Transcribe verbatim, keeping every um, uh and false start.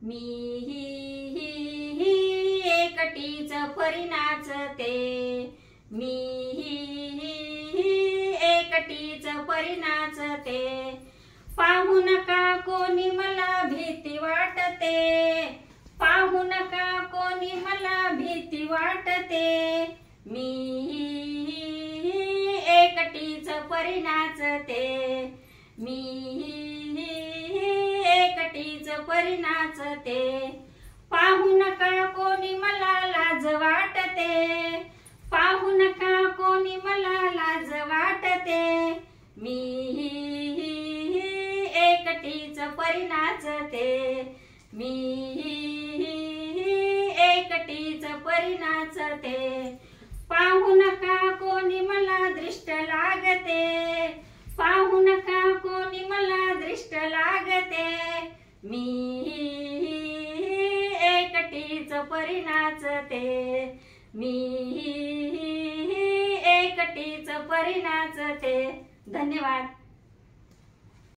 मी ही ही ही एकटीच परी नाचते, मी ही ही ही एकटीच परी नाचते। पाहू नका कोणी मला भीती वाटते, पाहू नका कोणी मला भीती वाटते। मी ही ही एकटीच परी नाचते, मी ही ही एकटीच परी नाचते। पाहू नका कोणी मला लाज वाटते, पाहू नका कोणी मला लाज वाटते। मी ही ही एकटीच परी नाचते, मी ही ही एकटीच परी नाचते। पाहू नका कोणी मला दृष्ट लागते, पाहू नका कोणी मला दृष्ट लागते। मी ही ही एकटीच परी नाचते, मी ही ही एकटीच परी नाचते। धन्यवाद।